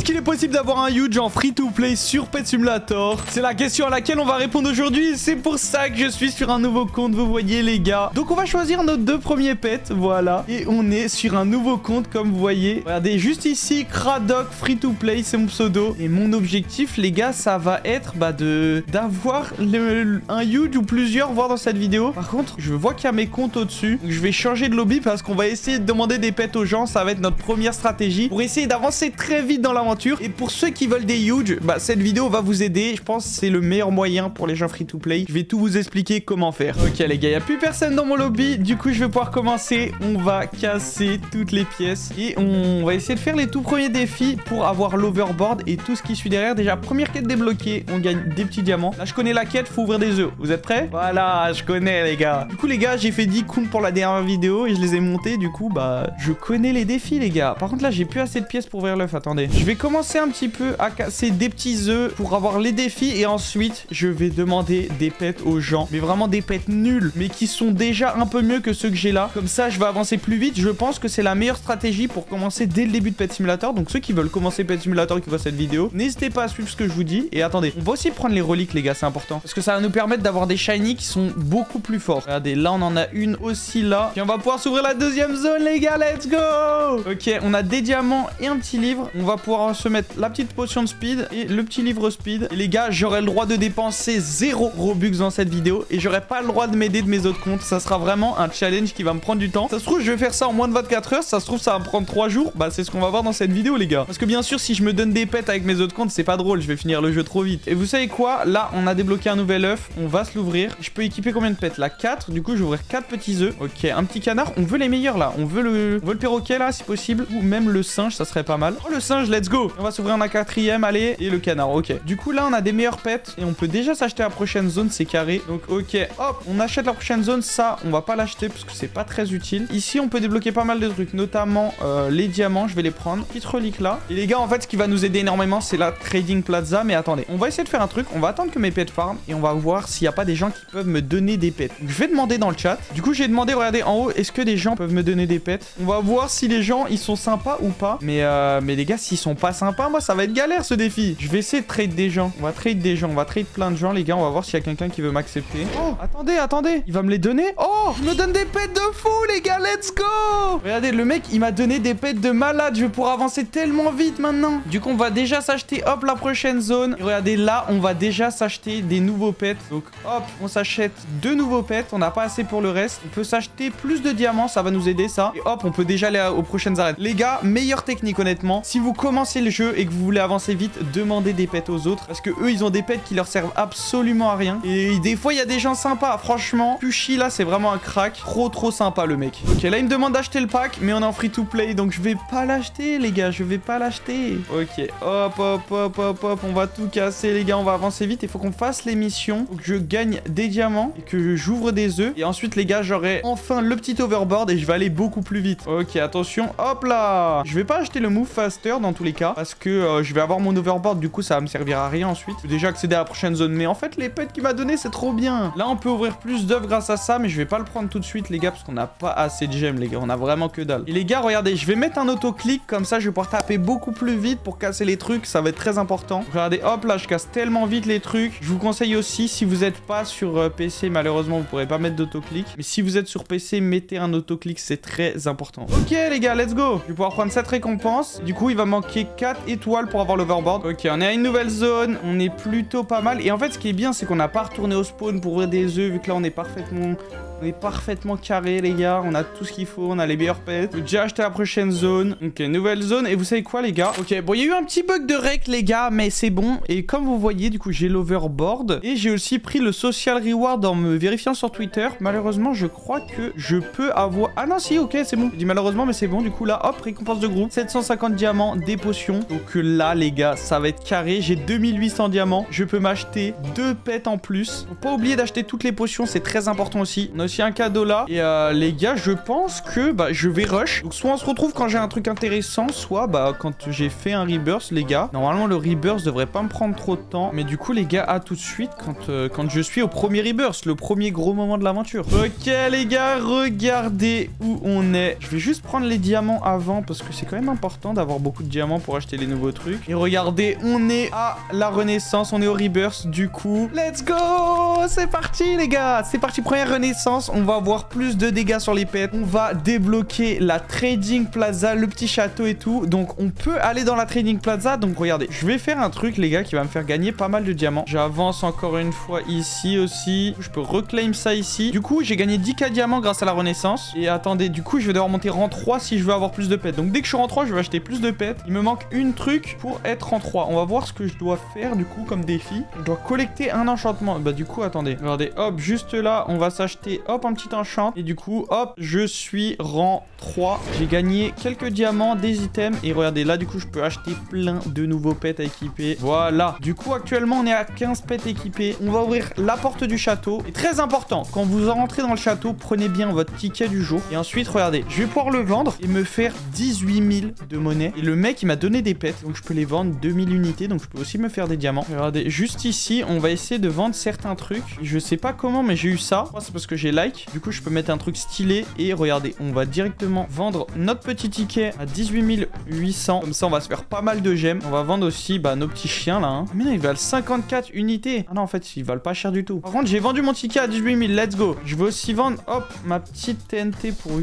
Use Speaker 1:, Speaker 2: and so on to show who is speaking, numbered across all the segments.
Speaker 1: Est-ce qu'il est possible d'avoir un huge en free-to-play sur Pet Simulator? C'est la question à laquelle on va répondre aujourd'hui. C'est pour ça que je suis sur un nouveau compte, vous voyez les gars. Donc on va choisir nos 2 premiers pets, voilà. Et on est sur un nouveau compte comme vous voyez. Regardez juste ici, Cradoc free-to-play, c'est mon pseudo. Et mon objectif les gars, ça va être d'avoir un huge ou plusieurs voir dans cette vidéo. Par contre, je vois qu'il y a mes comptes au-dessus. Donc je vais changer de lobby parce qu'on va essayer de demander des pets aux gens. Ça va être notre première stratégie pour essayer d'avancer très vite dans l'aventure. Et pour ceux qui veulent des huge, cette vidéo va vous aider. Je pense que c'est le meilleur moyen pour les gens free-to-play. Je vais tout vous expliquer comment faire. Ok les gars, il n'y a plus personne dans mon lobby. Du coup, je vais pouvoir commencer. On va casser toutes les pièces. Et on va essayer de faire les tout premiers défis pour avoir l'overboard et tout ce qui suit derrière. Déjà, première quête débloquée. On gagne des petits diamants. Là, je connais la quête. Faut ouvrir des œufs. Vous êtes prêts? Voilà, je connais les gars. Du coup, les gars, j'ai fait 10 comptes pour la dernière vidéo et je les ai montés. Du coup, je connais les défis, les gars. Par contre, là, j'ai plus assez de pièces pour ouvrir l'œuf. Attendez. Je vais commencer un petit peu à casser des petits œufs pour avoir les défis et ensuite, je vais demander des pets aux gens. Mais vraiment des pets nuls, mais qui sont déjà un peu mieux que ceux que j'ai là. Comme ça, je vais avancer plus vite. Je pense que c'est la meilleure stratégie pour commencer dès le début de Pet Simulator. Donc, ceux qui veulent commencer Pet Simulator et qui voient cette vidéo, n'hésitez pas à suivre ce que je vous dis. Et attendez, on va aussi prendre les reliques, les gars, c'est important. Parce que ça va nous permettre d'avoir des shiny qui sont beaucoup plus forts. Regardez, là, on en a une aussi là. Et on va pouvoir s'ouvrir la deuxième zone, les gars, let's go! Ok, on a des diamants et un petit livre. On va pouvoir se mettre la petite potion de speed et le petit livre speed. Et les gars, j'aurai le droit de dépenser 0 Robux dans cette vidéo. Et j'aurai pas le droit de m'aider de mes autres comptes. Ça sera vraiment un challenge qui va me prendre du temps. Ça se trouve, je vais faire ça en moins de 24 heures. Ça se trouve, ça va me prendre 3 jours. C'est ce qu'on va voir dans cette vidéo, les gars. Parce que bien sûr, si je me donne des pets avec mes autres comptes, c'est pas drôle. Je vais finir le jeu trop vite. Et vous savez quoi? Là, on a débloqué un nouvel œuf. On va se l'ouvrir. Je peux équiper combien de pets? Là, 4. Du coup, je vais ouvrir 4 petits œufs. Ok, un petit canard. On veut les meilleurs là. On veut le perroquet là, si possible. Ou même le singe, ça serait pas mal. Oh, le singe, let's go. On va s'ouvrir un 4ème, allez. Et le canard, ok. Du coup, là, on a des meilleurs pets. Et on peut déjà s'acheter la prochaine zone, c'est carré. Donc, ok. Hop, on achète la prochaine zone. Ça, on va pas l'acheter parce que c'est pas très utile. Ici, on peut débloquer pas mal de trucs, notamment les diamants. Je vais les prendre. Petite relique là. Et les gars, en fait, ce qui va nous aider énormément, c'est la Trading Plaza. Mais attendez, on va essayer de faire un truc. On va attendre que mes pets farm et on va voir s'il n'y a pas des gens qui peuvent me donner des pets. Donc, je vais demander dans le chat. Du coup, j'ai demandé, regardez en haut, est-ce que des gens peuvent me donner des pets? On va voir si les gens, ils sont sympas ou pas. Mais les gars, s'ils sont pas sympas, moi, ça va être galère ce défi. Je vais essayer de trade des gens. On va trade des gens. On va trade plein de gens, les gars. On va voir s'il y a quelqu'un qui veut m'accepter. Oh, attendez. Il va me les donner? Oh, je me donne des pets de fou, les gars. Let's go! Regardez, le mec, il m'a donné des pets de malade. Je vais pouvoir avancer tellement vite maintenant. Du coup, on va déjà s'acheter, hop, la prochaine zone. Et regardez, là, on va déjà s'acheter des nouveaux pets. Donc, hop, on s'achète 2 nouveaux pets. On n'a pas assez pour le reste. On peut s'acheter plus de diamants. Ça va nous aider, ça. Et hop, on peut déjà aller aux prochaines arènes. Les gars, meilleure technique, honnêtement. Si vous commencez le jeu et que vous voulez avancer vite, demandez des pets aux autres. Parce que eux, ils ont des pets qui leur servent absolument à rien. Et des fois, il y a des gens sympas. Franchement, Pushi, là, c'est vraiment un crack. Trop sympa, le mec. Ok, là, il me demande d'acheter le pack. Mais on est en free-to-play. Donc, je vais pas l'acheter, les gars. Je vais pas l'acheter. Ok, hop. On va tout casser, les gars. On va avancer vite. Il faut qu'on fasse les missions. Faut que je gagne des diamants et que j'ouvre des œufs. Et ensuite, les gars, j'aurai enfin le petit overboard et je vais aller beaucoup plus vite. Ok, attention. Hop là. Je vais pas acheter le move faster dans tous les cas parce que je vais avoir mon overboard. Du coup, ça va me servir à rien ensuite. Je vais déjà accéder à la prochaine zone. Mais en fait, les pets qu'il m'a donné, c'est trop bien. Là, on peut ouvrir plus d'œufs grâce à ça. Mais je vais pas le prendre tout de suite, les gars, parce qu'on n'a pas assez de gemmes, les gars. On a vraiment que dalle. Et les gars, regardez, je vais mettre un autoclic. Comme ça, je vais pouvoir taper beaucoup plus vite pour casser les trucs. Ça va être très important. Regardez, hop là, je casse tellement vite les trucs. Je vous conseille aussi, si vous n'êtes pas sur PC, malheureusement, vous pourrez pas mettre d'autoclic. Mais si vous êtes sur PC, mettez un autoclic. C'est très important. Ok, les gars, let's go. Je vais pouvoir prendre cette récompense. Du coup, il va manquer 4 étoiles pour avoir l'overboard. Ok, on est à une nouvelle zone. On est plutôt pas mal. Et en fait, ce qui est bien, c'est qu'on n'a pas retourné au spawn pour ouvrir des œufs. Vu que là, on est parfaitement carré, les gars. On a tout ce qu'il faut. On a les meilleurs pets. J'ai déjà acheté la prochaine zone. Ok, nouvelle zone. Et vous savez quoi, les gars? Ok, bon, il y a eu un petit bug de rec, les gars, mais c'est bon. Et comme vous voyez, du coup, j'ai l'overboard. Et j'ai aussi pris le social reward en me vérifiant sur Twitter. Malheureusement, je crois que je peux avoir... Ah non, si, ok, c'est bon. Je dis malheureusement, mais c'est bon. Du coup, là, hop, récompense de groupe. 750 diamants, des potions. Donc là, les gars, ça va être carré. J'ai 2800 diamants. Je peux m'acheter 2 pets en plus. Faut pas oublier d'acheter toutes les potions. C'est très important aussi. On a aussi un cadeau là. Et les gars, je pense que je vais rush. Donc soit on se retrouve quand j'ai un truc intéressant, soit quand j'ai fait un rebirth, les gars. Normalement, le rebirth devrait pas me prendre trop de temps. Mais du coup, les gars, à tout de suite quand je suis au premier rebirth, le premier gros moment de l'aventure. Ok, les gars, regardez où on est. Je vais juste prendre les diamants avant parce que c'est quand même important d'avoir beaucoup de diamants pour acheter les nouveaux trucs. Et regardez, on est à la renaissance, on est au rebirth. Du coup, let's go! C'est parti, les gars! C'est parti, première renaissance. On va avoir plus de dégâts sur les pets. On va débloquer la Trading Plaza, le petit château et tout. Donc, on peut aller dans la Trading Plaza. Donc, regardez, je vais faire un truc, les gars, qui va me faire gagner pas mal de diamants. J'avance encore une fois ici aussi. Je peux reclaim ça ici. Du coup, j'ai gagné 10K diamants grâce à la renaissance. Et attendez, du coup, je vais devoir monter rang 3 si je veux avoir plus de pets. Donc, dès que je suis rang 3, je vais acheter plus de pets. Il me manque une truc pour être rang 3. On va voir ce que je dois faire, du coup, comme défi. Je dois collecter un enchantement. Bah, du coup, attendez. Regardez, hop, juste là, on va s'acheter, hop, un petit enchant. Et du coup, hop, je suis rang 3. J'ai gagné quelques diamants, des items. Et regardez, là, du coup, je peux acheter plein de nouveaux pets à équiper. Voilà. Du coup, actuellement, on est à 15 pets équipés. On va ouvrir la porte du château. Et très important, quand vous rentrez dans le château, prenez bien votre ticket du jour. Et ensuite, regardez, je vais pouvoir le vendre et me faire 18 000 de monnaie. Et le mec, il m'a donné des pets. Donc, je peux les vendre 2000 unités. Donc, je peux aussi me faire des diamants. Regardez, juste ici, on va essayer de vendre certains trucs. Je sais pas comment, mais j'ai eu ça. C'est parce que j'ai like. Du coup, je peux mettre un truc stylé. Et regardez, on va directement vendre notre petit ticket à 18 800. Comme ça, on va se faire pas mal de gemmes. On va vendre aussi nos petits chiens là. Hein. Mais non, ils valent 54 unités. Ah non, en fait, ils valent pas cher du tout. Par contre, j'ai vendu mon ticket à 18 000. Let's go. Je vais aussi vendre, hop, ma petite TNT pour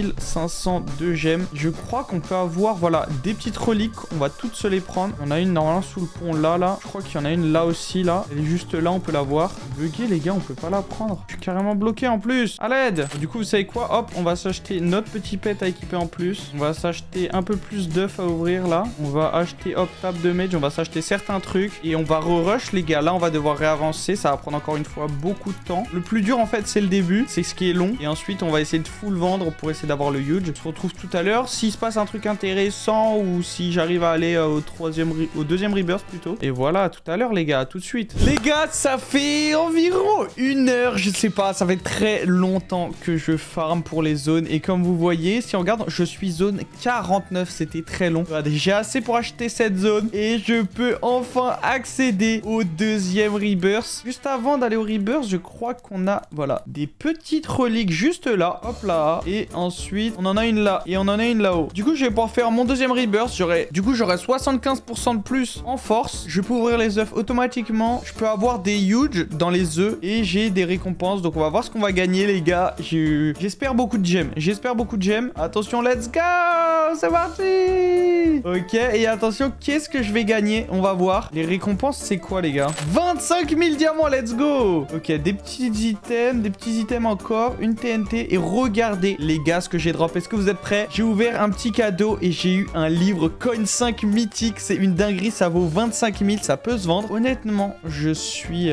Speaker 1: 8502 gemmes. Je crois qu'on peut avoir, voilà, des petites reliques. On va toutes se les prendre. Il y en a une normalement sous le pont là. Je crois qu'il y en a une là aussi, là. Elle est juste là, on peut la voir. Bugué, les gars, on peut pas la prendre. Je suis carrément bloqué en plus. À l'aide. Du coup, vous savez quoi? Hop, on va s'acheter notre petit pet à équiper en plus. On va s'acheter un peu plus d'œufs à ouvrir là. On va acheter, hop, table de mage. On va s'acheter certains trucs. Et on va re-rush, les gars. Là, on va devoir réavancer. Ça va prendre encore une fois beaucoup de temps. Le plus dur, en fait, c'est le début. C'est ce qui est long. Et ensuite, on va essayer de full vendre pour essayer d'avoir le huge. On se retrouve tout à l'heure. S'il se passe un truc intéressant ou si j'arrive à aller au deuxième rebirth plutôt. Et voilà, tout à l'heure, les gars. Tout de suite. Les gars, ça fait environ 1 heure. Je sais pas. Ça fait très longtemps que je farm pour les zones. Et comme vous voyez, si on regarde, je suis zone 49. C'était très long. J'ai assez pour acheter cette zone. Et je peux enfin accéder au deuxième rebirth. Juste avant d'aller au rebirth, je crois qu'on a, voilà, des petites reliques juste là. Hop là. Et ensuite, on en a une là. Et on en a une là-haut. Du coup, je vais pouvoir faire mon deuxième rebirth. J'aurai 75% de plus en force. Je peux ouvrir les œufs automatiquement. Je peux avoir des huge dans les œufs. Et j'ai des récompenses. Donc, on va voir ce qu'on va gagner, les gars. J'espère beaucoup de gemmes. J'espère beaucoup de gemmes. Attention, let's go! C'est parti! Ok, et attention, qu'est-ce que je vais gagner? On va voir. Les récompenses, c'est quoi, les gars? 25 000 diamants, let's go! Ok, des petits items encore, une TNT. Et regardez, les gars, ce que j'ai drop. Est-ce que vous êtes prêts? J'ai ouvert un petit cadeau et j'ai eu un livre Coin 5 mythique. C'est une dinguerie, ça vaut 25 000, ça peut se vendre. Honnêtement, je suis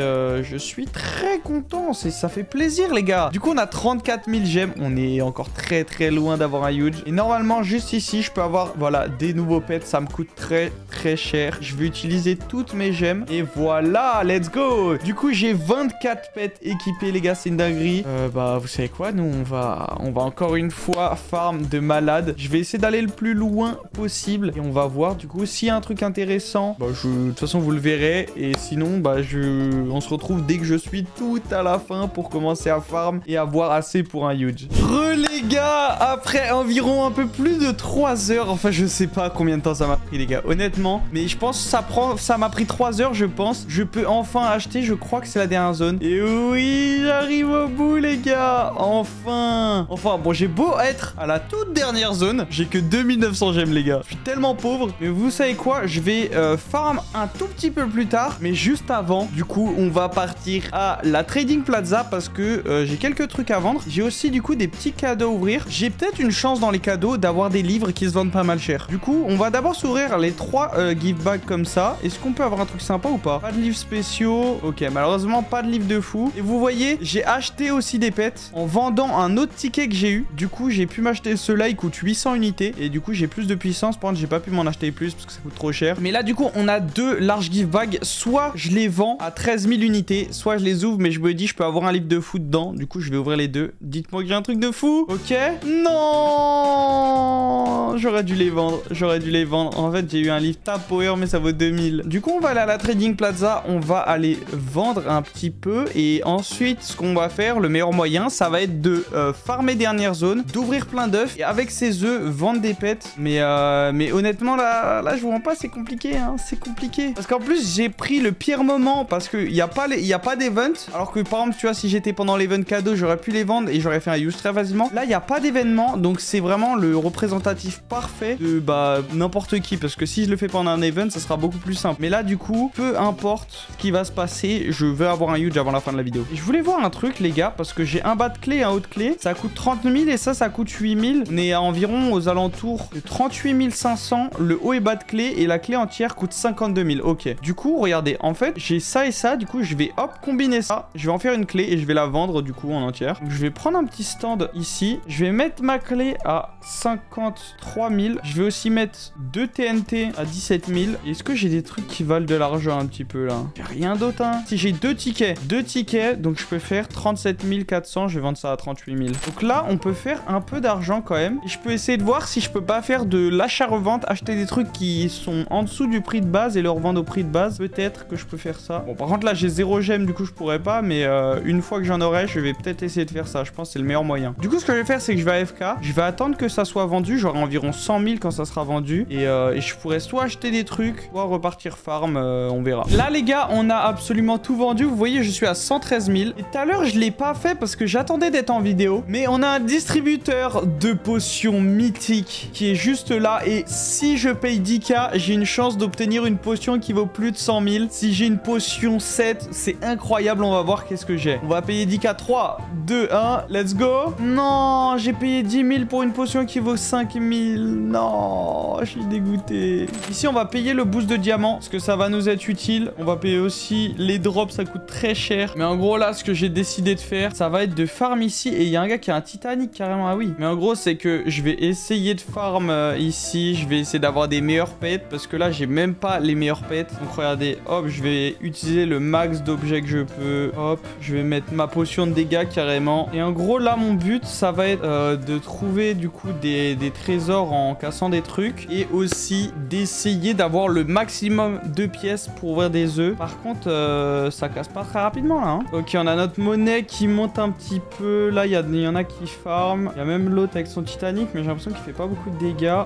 Speaker 1: très content. Ça fait plaisir, les gars. Du coup, on a 34 000 gemmes. On est encore très loin d'avoir un huge. Et normalement, juste ici, je peux avoir, voilà, des nouveaux pets. Ça me coûte très cher. Je vais utiliser toutes mes gemmes. Et voilà, let's go. Du coup, j'ai 24 pets équipés, les gars. C'est une dinguerie. Vous savez quoi? Nous, on va encore une fois farm de malade. Je vais essayer d'aller le plus loin possible. Et on va voir, du coup, s'il y a un truc intéressant. De toute façon, vous le verrez. Et sinon, on se retrouve dès que je suis tout à la fin pour commencer à farm et avoir assez pour un huge. Les gars, après environ un peu plus de 3 heures, enfin je sais pas combien de temps ça m'a pris, les gars, honnêtement, mais je pense que ça m'a pris 3 heures, je pense. Je peux enfin acheter, je crois que c'est la dernière zone. Et oui, j'arrive au bout, les gars, enfin, bon, j'ai beau être à la toute dernière zone, j'ai que 2900 gemmes, les gars. Je suis tellement pauvre, mais vous savez quoi, je vais farm un tout petit peu plus tard, mais juste avant, du coup, on va partir à la Trading Plaza parce que j'ai quelques trucs à vendre. J'ai aussi, du coup, des petits cadeaux ouvrir. J'ai peut-être une chance dans les cadeaux d'avoir des livres qui se vendent pas mal cher. Du coup, on va d'abord s'ouvrir les 3 gift bags comme ça. Est-ce qu'on peut avoir un truc sympa ou pas? Pas de livres spéciaux. Ok, malheureusement, pas de livres de fou. Et vous voyez, j'ai acheté aussi des pets en vendant un autre ticket que j'ai eu. Du coup, j'ai pu m'acheter ceux-là. Ils coûtent 800 unités. Et du coup, j'ai plus de puissance. Par contre, j'ai pas pu m'en acheter plus parce que ça coûte trop cher. Mais là, du coup, on a 2 larges gift bags. Soit je les vends à 13 000 unités, soit je les ouvre, mais je me dis, je peux avoir un livre de fou dedans. Du coup, je vais ouvrir les 2. Dites-moi que j'ai un truc de fou. Ok. Non, j'aurais dû les vendre. J'aurais dû les vendre. En fait, j'ai eu un livre Tab Power, mais ça vaut 2000. Du coup, on va aller à la Trading Plaza. On va aller vendre un petit peu. Et ensuite, ce qu'on va faire, le meilleur moyen, ça va être de farmer dernière zone, d'ouvrir plein d'œufs. Et avec ces œufs, vendre des pets. Mais honnêtement, là, je vous vends pas. C'est compliqué, hein. C'est compliqué. Parce qu'en plus, j'ai pris le pire moment. Parce qu'il n'y a pas d'event. Alors que, par exemple, tu vois, si j'étais pendant l'event cadeau, j'aurais pu les vendre et j'aurais fait un use très facilement. Là, il n'y a pas d'événement. Donc, c'est vraiment le représentatif parfait de n'importe qui. Parce que si je le fais pendant un event, ça sera beaucoup plus simple. Mais là, du coup, peu importe ce qui va se passer, je veux avoir un huge avant la fin de la vidéo. Et je voulais voir un truc, les gars, parce que j'ai un bas de clé et un haut de clé. Ça coûte 30 000 et ça coûte 8 000. On est à environ aux alentours de 38 500. Le haut et bas de clé et la clé entière coûte 52 000. Ok. Du coup, regardez, en fait, j'ai ça et ça. Du coup, je vais hop, combiner ça. Je vais en faire une clé et je vais la vendre du coup en entière. Donc, je vais prendre un petit stand ici. Je vais mettre ma clé à 53 000. Je vais aussi mettre 2 TNT à 17 000. Est-ce que j'ai des trucs qui valent de l'argent un petit peu là? J'ai rien d'autre, hein. Si j'ai 2 tickets, donc je peux faire 37 400. Je vais vendre ça à 38 000. Donc là, on peut faire un peu d'argent quand même. Et je peux essayer de voir si je peux pas faire de l'achat-revente, acheter des trucs qui sont en dessous du prix de base et le revendre au prix de base. Peut-être que je peux faire ça. Bon, par contre là, j'ai 0 gemme, du coup je pourrais pas. Mais une fois que j'en aurai, je vais peut-être essayer de faire ça. Je pense que c'est le meilleur moyen. Du coup, ce que je vais faire, c'est que je vais AFK. Je vais attendre que ça soit vendu. J'aurai environ 100 000 quand ça sera vendu. Et je pourrais soit acheter des trucs, soit repartir farm. On verra. Là, les gars, on a absolument tout vendu. Vous voyez, je suis à 113 000. Et tout à l'heure, je l'ai pas fait parce que j'attendais d'être en vidéo. Mais on a un distributeur de potions mythiques qui est juste là. Et si je paye 10K, j'ai une chance d'obtenir une potion qui vaut plus de 100 000. Si j'ai une potion 7, c'est incroyable. On va voir qu'est-ce que j'ai. On va payer 10K. 3, 2, 1, let's go. Non, j'ai payé 10 000 pour une potion qui vaut 5 000. Non, je suis dégoûté. Ici, on va payer le boost de diamant parce que ça va nous être utile. On va payer aussi les drops, ça coûte très cher. Mais en gros, là, ce que j'ai décidé de faire, ça va être de farm ici. Et il y a un gars qui a un Titanic carrément. Ah oui. Mais en gros, c'est que je vais essayer de farm ici. Je vais essayer d'avoir des meilleurs pets parce que là, j'ai même pas les meilleurs pets. Donc, regardez, hop, je vais utiliser le max d'objets que je peux. Hop, je vais mettre ma potion de dégâts carrément. Et en gros, là, mon but, ça va être de trouver du coup des trésors en cassant des trucs et aussi d'essayer d'avoir le maximum de pièces pour ouvrir des œufs. Par contre, ça casse pas très rapidement là. Hein. Ok, on a notre monnaie qui monte un petit peu. Là, il y en a qui farm. Il y a même l'autre avec son Titanic, mais j'ai l'impression qu'il fait pas beaucoup de dégâts.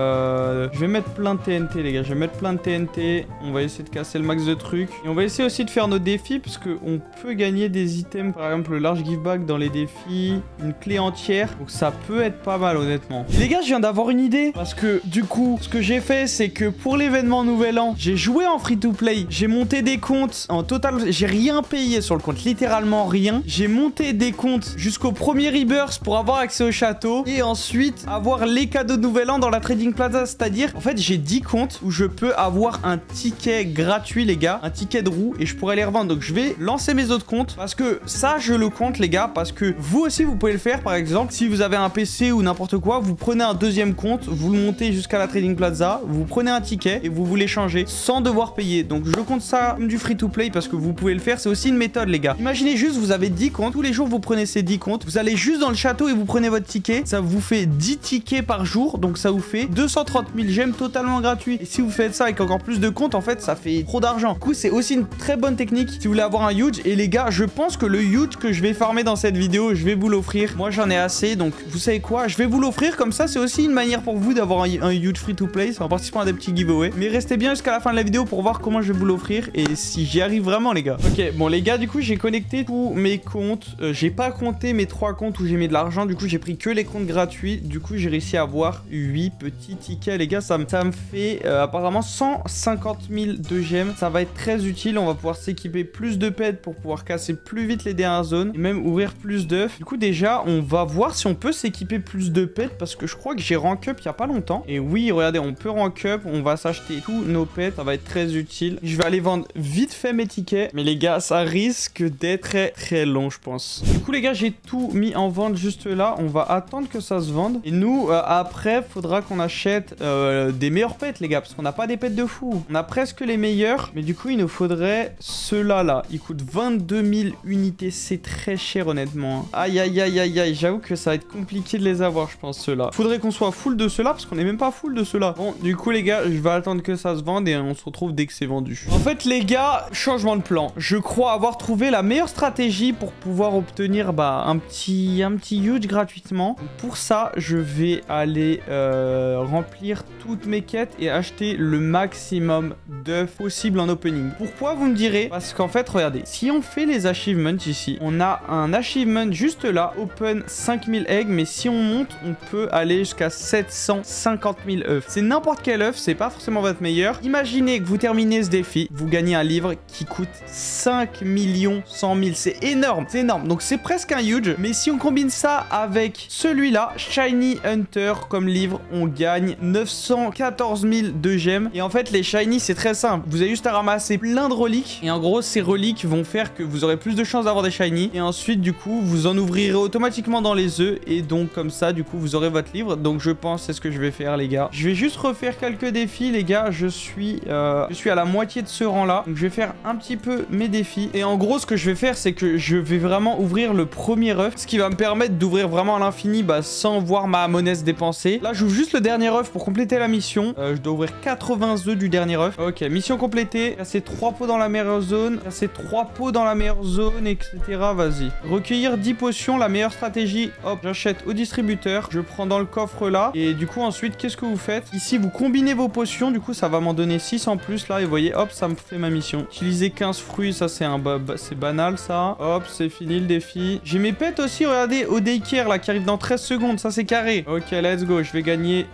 Speaker 1: Je vais mettre plein de TNT, les gars. Je vais mettre plein de TNT. On va essayer de casser le max de trucs. Et on va essayer aussi de faire nos défis parce qu'on peut gagner des items. Par exemple, le large give back dans les défis. Une clé entière. Donc ça peut être pas mal, honnêtement. Et les gars, je viens d'avoir une idée. Parce que du coup, ce que j'ai fait, c'est que pour l'événement Nouvel An, j'ai joué en free-to-play. J'ai monté des comptes en total. J'ai rien payé sur le compte. Littéralement rien. J'ai monté des comptes jusqu'au premier rebirth pour avoir accès au château. Et ensuite, avoir les cadeaux de Nouvel An dans la Trading Plaza. C'est-à-dire, en fait, j'ai 10 comptes où je peux avoir un ticket gratuit, les gars. Un ticket de roue. Et je pourrais les revendre. Donc, je vais lancer mes autres comptes. Parce que ça, je le compte, les gars. Parce que vous aussi, vous pouvez le faire. Par exemple, si vous avez un PC ou n'importe quoi, vous prenez un deuxième compte. Vous le montez jusqu'à la Trading Plaza. Vous prenez un ticket et vous l'échangez sans devoir payer. Donc, je compte ça comme du free-to-play parce que vous pouvez le faire. C'est aussi une méthode, les gars. Imaginez juste, vous avez 10 comptes. Tous les jours, vous prenez ces 10 comptes. Vous allez juste dans le château et vous prenez votre ticket. Ça vous fait 10 tickets par jour. Donc, ça vous fait 230 000 gemmes totalement gratuits. Et si vous faites ça avec encore plus de comptes, en fait, ça fait trop d'argent. Du coup, c'est aussi une très bonne technique si vous voulez avoir un huge. Et les gars, je pense que le huge que je vais farmer dans cette vidéo, je vais vous l'offrir. Moi, j'en ai assez. Donc, vous savez quoi? Je vais vous l'offrir. Comme ça, c'est aussi une manière pour vous d'avoir un huge free-to-play. C'est en participant à des petits giveaways. Mais restez bien jusqu'à la fin de la vidéo pour voir comment je vais vous l'offrir et si j'y arrive vraiment, les gars. Ok, bon, les gars, du coup, j'ai connecté tous mes comptes. J'ai pas compté mes 3 comptes où j'ai mis de l'argent. Du coup, j'ai pris que les comptes gratuits. Du coup, j'ai réussi à avoir 8 petits tickets, les gars. Ça me fait apparemment 150 000 de gemmes. Ça va être très utile. On va pouvoir s'équiper plus de pets pour pouvoir casser plus vite les dernières zones et même ouvrir plus d'œufs. Du coup, déjà, on va va voir si on peut s'équiper plus de pets parce que je crois que j'ai rank up il y a pas longtemps. Et oui, regardez, on peut rank up. On va s'acheter tous nos pets. Ça va être très utile. Je vais aller vendre vite fait mes tickets. Mais les gars, ça risque d'être très très long, je pense. Du coup, les gars, j'ai tout mis en vente juste là. On va attendre que ça se vende. Et nous, après, faudra qu'on achète des meilleurs pets, les gars. Parce qu'on n'a pas des pets de fou. On a presque les meilleurs. Mais du coup, il nous faudrait ceux-là, là. Ils coûtent 22 000 unités. C'est très cher, honnêtement. Aïe, aïe, aïe, aïe, aïe. J'avoue que ça va être compliqué de les avoir, je pense, ceux-là. Faudrait qu'on soit full de ceux-là. Parce qu'on n'est même pas full de ceux-là. Bon, du coup, les gars, je vais attendre que ça se vende. Et on se retrouve dès que c'est vendu. En fait, les gars, changement de plan. Je crois avoir trouvé la meilleure stratégie pour pouvoir obtenir un petit huge gratuitement. Pour ça, je vais aller remplir toutes mes quêtes et acheter le maximum d'œufs possible en opening. Pourquoi, vous me direz? Parce qu'en fait, regardez, si on fait les achievements ici, on a un achievement juste là, open 5000 eggs, mais si on monte, on peut aller jusqu'à 750 000 œufs. C'est n'importe quel œuf, c'est pas forcément votre meilleur. Imaginez que vous terminez ce défi, vous gagnez un livre qui coûte 5 100 000. C'est énorme, c'est énorme. Donc c'est presque un huge. Mais si on combine ça avec celui-là, Shiny Hunter comme livre, on gagne 914 000 de gemmes. Et en fait, les Shiny, c'est très simple. Vous avez juste à ramasser plein de reliques. Et en gros, ces reliques vont faire que vous aurez plus de chances d'avoir des Shiny. Et ensuite, du coup, vous en ouvrirez automatiquement dans les œufs. Et donc, comme ça, du coup, vous aurez votre livre. Donc, je pense c'est ce que je vais faire, les gars. Je vais juste refaire quelques défis, les gars. Je suis à la moitié de ce rang-là. Donc, je vais faire un petit peu mes défis. Et en gros, ce que je vais faire, c'est que je vais vraiment ouvrir le premier œuf. Ce qui va me permettre d'ouvrir vraiment à l'infini sans voir ma monnaie se dépenser. Là, j'ouvre juste le dernier œuf pour compléter la mission. Je dois ouvrir 80 œufs du dernier œuf. Ok, mission complétée. Casser 3 pots dans la meilleure zone. Casser 3 pots dans la meilleure zone, etc. Vas-y. Recueillir 10 potions, la meilleure stratégie. Hop, j'achète au distributeur. Je prends dans le coffre là. Et du coup, ensuite, qu'est-ce que vous faites? Ici, vous combinez vos potions. Du coup, ça va m'en donner 6 en plus là. Et vous voyez, hop, ça me fait ma mission. Utiliser 15 fruits, ça c'est c'est banal ça. Hop, c'est fini le défi. J'ai mes pets aussi, regardez, au daycare là qui arrive dans 13 secondes. Ça c'est carré. Ok, let's go. Je vais gagner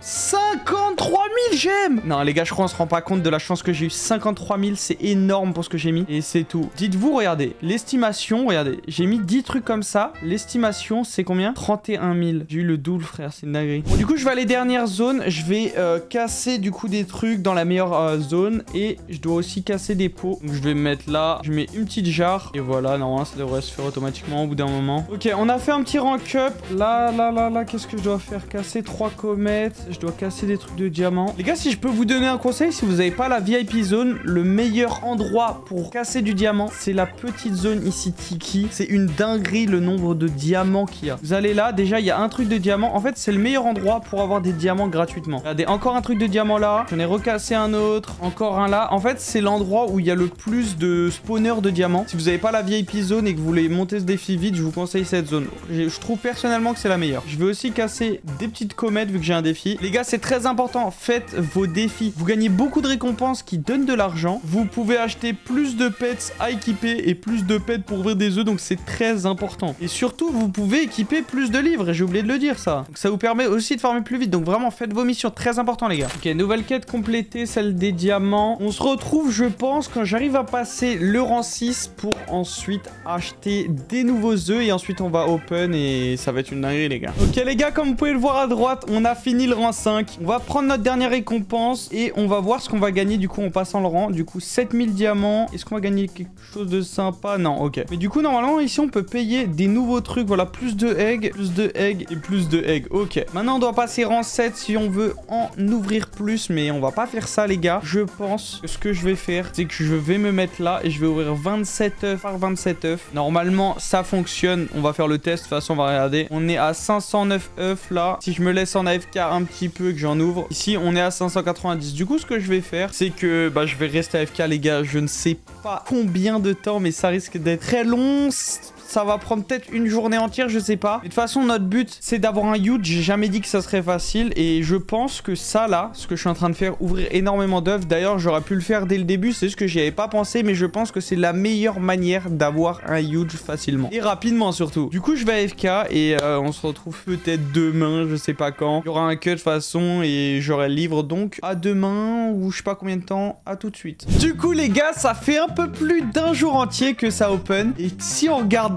Speaker 1: 53 000 gemmes. Non, les gars, je crois qu'on se rend pas compte de la chance que j'ai eu. 53 000, c'est énorme pour ce que j'ai mis. Et c'est tout. Dites-vous, regardez, l'estimation, regardez, j'ai mis 10 trucs comme ça. L'estimation, c'est combien? 31 000. J'ai eu le double, frère, c'est une dinguerie. Bon, du coup, je vais aller dernière zone. Je vais casser du coup des trucs dans la meilleure zone. Et je dois aussi casser des pots. Donc, je vais me mettre là. Je mets une petite jarre. Et voilà, normalement, ça devrait se faire automatiquement au bout d'un moment. Ok, on a fait un petit rank up. Là, qu'est-ce que je dois faire? Casser 3 comètes. Je dois casser des trucs de diamant. Les gars, si je peux vous donner un conseil, si vous n'avez pas la VIP zone, le meilleur endroit pour casser du diamant, c'est la petite zone ici, Tiki. C'est une dinguerie le nombre de diamants qu'il y a. Vous allez là, déjà, il y a un truc de diamant. En fait, c'est le meilleur endroit pour avoir des diamants gratuitement. Regardez, encore un truc de diamant là. J'en ai recassé un autre. Encore un là. En fait, c'est l'endroit où il y a le plus de spawners de diamants. Si vous n'avez pas la VIP zone et que vous voulez monter ce défi vite, je vous conseille cette zone. Je trouve personnellement que c'est la meilleure. Je vais aussi casser des petites comètes vu que j'ai un défi. Les gars, c'est très important. Faites vos défis. Vous gagnez beaucoup de récompenses qui donnent de l'argent. Vous pouvez acheter plus de pets à équiper et plus de pets pour ouvrir des œufs. Donc, c'est très important. Et surtout, vous pouvez équiper plus de livres. Et j'ai oublié de le dire, ça. Donc, ça vous permet aussi de farmer plus vite. Donc, vraiment, faites vos missions. Très important, les gars. Ok, nouvelle quête complétée, celle des diamants. On se retrouve, je pense, quand j'arrive à passer le rang 6 pour ensuite acheter des nouveaux œufs. Et ensuite, on va open et ça va être une dinguerie, les gars. Ok, les gars, comme vous pouvez le voir à droite, on a fini le rang 5. On va prendre notre dernière récompense et on va voir ce qu'on va gagner, du coup, en passant le rang. Du coup, 7000 diamants. Est-ce qu'on va gagner quelque chose de sympa? Non, ok. Mais du coup, normalement, ici, on peut payer des nouveaux trucs. Voilà, plus de eggs et plus de eggs. Ok. Maintenant, on doit passer rang 7 si on veut en ouvrir plus. Mais on va pas faire ça, les gars. Je pense que ce que je vais faire, c'est que je vais me mettre là et je vais ouvrir 27 œufs par 27 œufs. Normalement, ça fonctionne. On va faire le test. De toute façon, on va regarder. On est à 509 œufs là. Si je me laisse en AFK un petit peu et que j'en ouvre, ici, on est à 590. Du coup, ce que je vais faire, c'est que je vais rester AFK, les gars. Je ne sais pas combien de temps, mais ça risque d'être très long. Ça va prendre peut-être une journée entière, je sais pas. Mais de toute façon, notre but, c'est d'avoir un huge. J'ai jamais dit que ça serait facile. Et je pense que ça, là, ce que je suis en train de faire, ouvrir énormément d'œufs. D'ailleurs, j'aurais pu le faire dès le début. C'est juste que j'y avais pas pensé. Mais je pense que c'est la meilleure manière d'avoir un huge facilement. Et rapidement, surtout. Du coup, je vais AFK et on se retrouve peut-être demain, je sais pas quand. Il y aura un cut de toute façon et j'aurai le livre. Donc, à demain ou je sais pas combien de temps. À tout de suite. Du coup, les gars, ça fait un peu plus d'un jour entier que ça open. Et si on regarde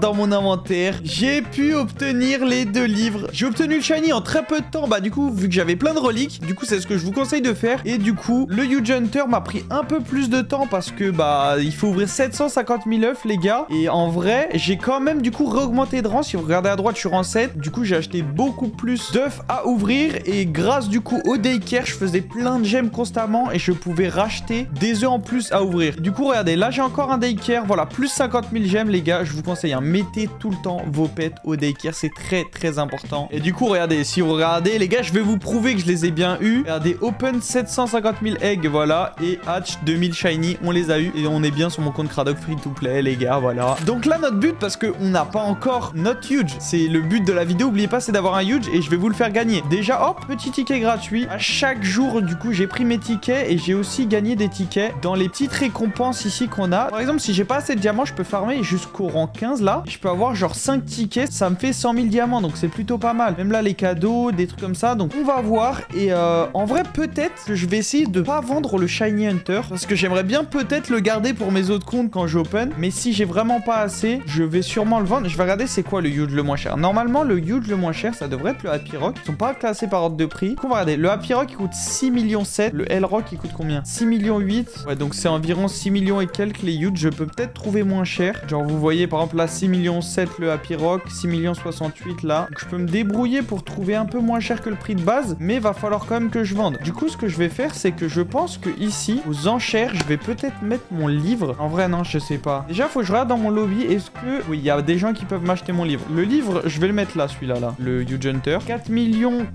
Speaker 1: dans mon inventaire. J'ai pu obtenir les 2 livres. J'ai obtenu le shiny en très peu de temps. Bah du coup, vu que j'avais plein de reliques, du coup c'est ce que je vous conseille de faire. Et du coup, le Huge Hunter m'a pris un peu plus de temps parce que bah il faut ouvrir 750 000 œufs les gars. Et en vrai, j'ai quand même du coup réaugmenté de rang. Si vous regardez à droite, je suis rang 7. Du coup, j'ai acheté beaucoup plus d'œufs à ouvrir. Et grâce du coup au daycare, je faisais plein de gemmes constamment et je pouvais racheter des œufs en plus à ouvrir. Du coup, regardez, là j'ai encore un daycare. Voilà, plus 50 000 gemmes les gars. Je vous conseille, hein, mettez tout le temps vos pets au daycare. C'est très important. Et du coup, regardez, si vous regardez les gars, je vais vous prouver que je les ai bien eu. Regardez, open 750 000 eggs, voilà. Et hatch 2000 shiny, on les a eu. Et on est bien sur mon compte Cradock free to play les gars, voilà. Donc là, notre but, parce qu'on n'a pas encore notre huge, c'est le but de la vidéo, n'oubliez pas, c'est d'avoir un huge et je vais vous le faire gagner. Déjà, hop, petit ticket gratuit. À chaque jour, du coup, j'ai pris mes tickets et j'ai aussi gagné des tickets dans les petites récompenses ici qu'on a. Par exemple, si j'ai pas assez de diamants, je peux farmer jusqu'au rang 15 là. Je peux avoir genre 5 tickets, ça me fait 100 000 diamants, donc c'est plutôt pas mal. Même là, les cadeaux, des trucs comme ça. Donc on va voir. Et en vrai, peut-être que je vais essayer de pas vendre le Shiny Hunter parce que j'aimerais bien peut-être le garder pour mes autres comptes quand j'open. Mais si j'ai vraiment pas assez, je vais sûrement le vendre. Je vais regarder c'est quoi le huge le moins cher. Normalement, le huge le moins cher, ça devrait être le Happy Rock. Ils sont pas classés par ordre de prix. On va regarder. Le Happy Rock, il coûte 6,7 millions. Le L-Rock, il coûte combien? 6,8 millions. Ouais, donc c'est environ 6 millions et quelques les huge. Je peux peut-être trouver moins cher. Genre, vous voyez, par exemple, là, 6,7 millions le Happy Rock, 6,68 millions là. Donc, je peux me débrouiller pour trouver un peu moins cher que le prix de base, mais va falloir quand même que je vende. Du coup, ce que je vais faire, c'est que je pense que ici, aux enchères, je vais peut-être mettre mon livre. En vrai, non, je sais pas. Déjà, faut que je regarde dans mon lobby. Est-ce que... Oui, il y a des gens qui peuvent m'acheter mon livre. Le livre, je vais le mettre là, celui-là, là. Le Huge Hunter. 4,86 millions.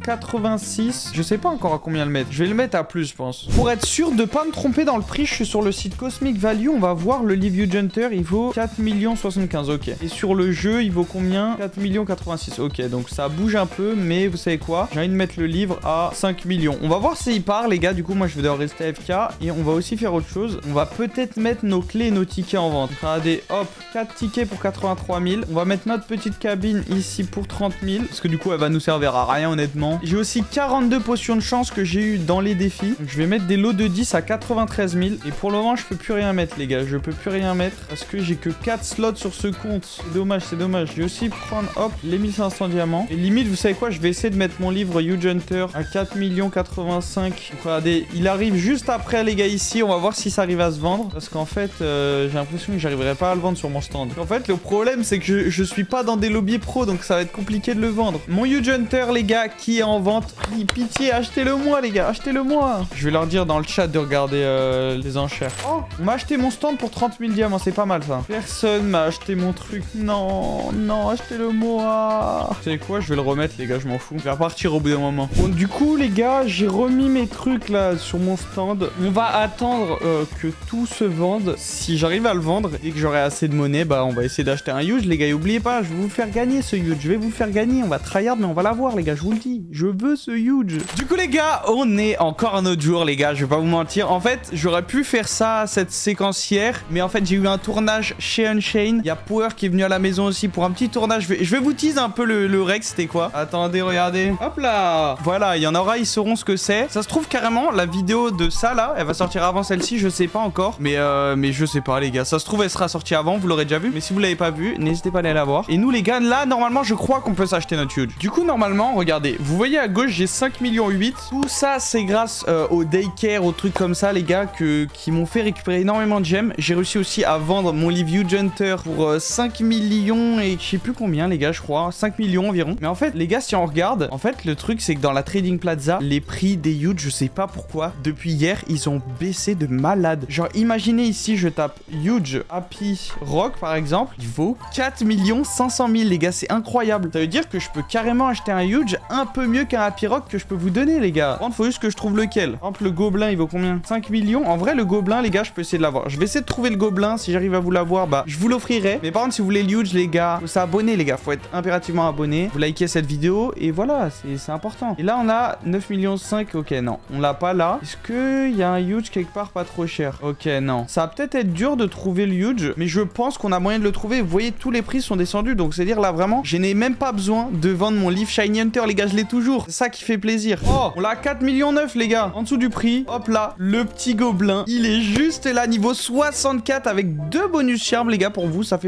Speaker 1: Je sais pas encore à combien le mettre. Je vais le mettre à plus, je pense. Pour être sûr de pas me tromper dans le prix, je suis sur le site Cosmic Value. On va voir le livre Huge Hunter. Il vaut 4,75 millions. Ok. Et sur le jeu, il vaut combien? 4,86 millions. Ok, donc ça bouge un peu, mais vous savez quoi? J'ai envie de mettre le livre à 5 millions. On va voir s'il part, les gars. Du coup, moi, je vais devoir rester AFK. Et on va aussi faire autre chose. On va peut-être mettre nos clés et nos tickets en vente. Regardez, hop, 4 tickets pour 83 000. On va mettre notre petite cabine ici pour 30 000. Parce que du coup, elle va nous servir à rien, honnêtement. J'ai aussi 42 potions de chance que j'ai eu dans les défis. Donc, je vais mettre des lots de 10 à 93 000. Et pour le moment, je peux plus rien mettre, les gars. Je peux plus rien mettre parce que j'ai que 4 slots sur ce compte. C'est dommage, c'est dommage. Je vais aussi prendre, hop, les 1500 diamants. Et limite, vous savez quoi? Je vais essayer de mettre mon livre Huge Hunter à 4,85 millions. Donc, regardez, il arrive juste après, les gars, ici. On va voir si ça arrive à se vendre. Parce qu'en fait, j'ai l'impression que j'arriverai pas à le vendre sur mon stand. En fait, le problème, c'est que je suis pas dans des lobbies pro, donc ça va être compliqué de le vendre. Mon Huge Hunter, les gars, qui est en vente. Pitié, achetez-le-moi, les gars, achetez-le-moi. Je vais leur dire dans le chat de regarder les enchères. Oh, on m'a acheté mon stand pour 30 000 diamants, c'est pas mal ça. Personne m'a acheté mon truc. Non, non, achetez-le-moi. Vous savez quoi, je vais le remettre, les gars, je m'en fous. Je vais repartir au bout d'un moment. Bon, du coup, les gars, j'ai remis mes trucs là sur mon stand. On va attendre que tout se vende. Si j'arrive à le vendre et que j'aurai assez de monnaie, bah on va essayer d'acheter un huge, les gars. Et oubliez pas, je vais vous faire gagner ce huge. Je vais vous faire gagner. On va tryhard, mais on va l'avoir, les gars. Je vous le dis. Je veux ce huge. Du coup, les gars, on est encore un autre jour, les gars. Je vais pas vous mentir. En fait, j'aurais pu faire ça, cette séquencière. Mais en fait, j'ai eu un tournage chez Unchained. Il y a Power qui est venu à la maison aussi pour un petit tournage. Je vais vous teaser un peu le rec. C'était quoi? Attendez, regardez. Hop là. Voilà, il y en aura, ils sauront ce que c'est. Ça se trouve carrément, la vidéo de ça, là, elle va sortir avant celle-ci. Je sais pas encore. Mais je sais pas, les gars. Ça se trouve, elle sera sortie avant. Vous l'aurez déjà vu. Mais si vous l'avez pas vu, n'hésitez pas à aller la voir. Et nous, les gars, là, normalement, je crois qu'on peut s'acheter notre huge. Du coup, normalement, regardez. Vous voyez à gauche, j'ai 5,8 millions. Tout ça, c'est grâce au daycare, aux trucs comme ça, les gars, qui m'ont fait récupérer énormément de gemmes. J'ai réussi aussi à vendre mon livre Huge Hunter pour 5 millions et je sais plus combien, les gars, je crois. 5 millions environ. Mais en fait, les gars, si on regarde, en fait, le truc, c'est que dans la Trading Plaza, les prix des huge, je sais pas pourquoi, depuis hier, ils ont baissé de malade. Genre, imaginez ici, je tape huge Happy Rock, par exemple. Il vaut 4 500 000, les gars. C'est incroyable. Ça veut dire que je peux carrément acheter un huge un peu mieux qu'un Happy Rock que je peux vous donner, les gars. Par contre, faut juste que je trouve lequel. Par exemple, le gobelin, il vaut combien? 5 millions. En vrai, le gobelin, les gars, je peux essayer de l'avoir. Je vais essayer de trouver le gobelin. Si j'arrive à vous l'avoir, bah, je vous l'offrirai. Mais par contre, si vous voulez le huge, les gars, faut s'abonner, les gars. Faut être impérativement abonné. Vous likez cette vidéo. Et voilà, c'est important. Et là, on a 9,5 millions. Ok, non. On l'a pas là. Est-ce qu'il y a un huge quelque part pas trop cher? Ok, non. Ça va peut-être être dur de trouver le huge. Mais je pense qu'on a moyen de le trouver. Vous voyez, tous les prix sont descendus. Donc, c'est-à-dire là, vraiment, je n'ai même pas besoin de vendre mon livre Shiny Hunter, les gars. Je l'ai toujours. C'est ça qui fait plaisir. Oh, on l'a à 4,9 millions, les gars. En dessous du prix. Hop là. Le petit gobelin. Il est juste là, niveau 64 avec 2 bonus charmes, les gars. Pour vous, ça fait plaisir.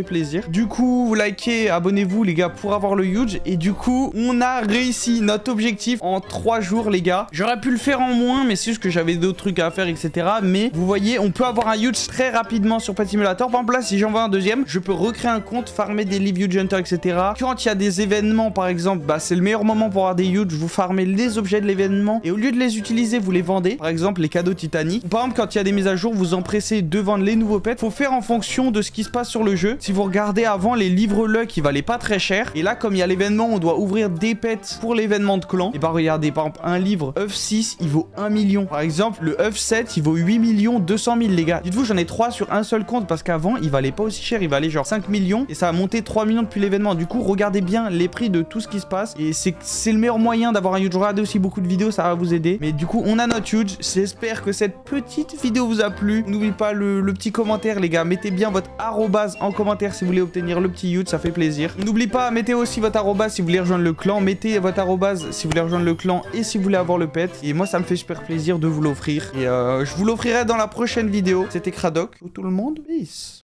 Speaker 1: plaisir. Du coup, vous likez, abonnez-vous les gars pour avoir le huge. Et du coup, on a réussi notre objectif en 3 jours les gars. J'aurais pu le faire en moins, mais c'est juste que j'avais d'autres trucs à faire, etc. Mais vous voyez, on peut avoir un huge très rapidement sur Pet Simulator. Par exemple là, si j'en veux un deuxième, je peux recréer un compte, farmer des live huge hunter, etc. Quand il y a des événements par exemple, bah c'est le meilleur moment pour avoir des huge. Vous farmez les objets de l'événement et au lieu de les utiliser, vous les vendez. Par exemple, les cadeaux Titanic. Par exemple, quand il y a des mises à jour, vous empressez de vendre les nouveaux pets. Faut faire en fonction de ce qui se passe sur le jeu. Si vous regardez avant, les livres luck, ils valaient pas très cher. Et là, comme il y a l'événement, on doit ouvrir des pets pour l'événement de clan. Et bah regardez, par exemple, un livre œuf 6, il vaut 1 million. Par exemple, le œuf 7, il vaut 8 millions 200 000 les gars. Dites-vous, j'en ai 3 sur un seul compte parce qu'avant, il valait pas aussi cher. Il valait genre 5 millions et ça a monté 3 millions depuis l'événement. Du coup, regardez bien les prix de tout ce qui se passe. Et c'est le meilleur moyen d'avoir un huge. Regardez aussi beaucoup de vidéos, ça va vous aider. Mais du coup, on a notre huge. J'espère que cette petite vidéo vous a plu. N'oubliez pas le petit commentaire les gars. Mettez bien votre arrobase en commentaire si vous voulez obtenir le petit huge, ça fait plaisir. N'oubliez pas, mettez aussi votre arrobase si vous voulez rejoindre le clan. Mettez votre arrobase si vous voulez rejoindre le clan et si vous voulez avoir le pet. Et moi, ça me fait super plaisir de vous l'offrir. Et je vous l'offrirai dans la prochaine vidéo. C'était Cradoc. Tout le monde, peace.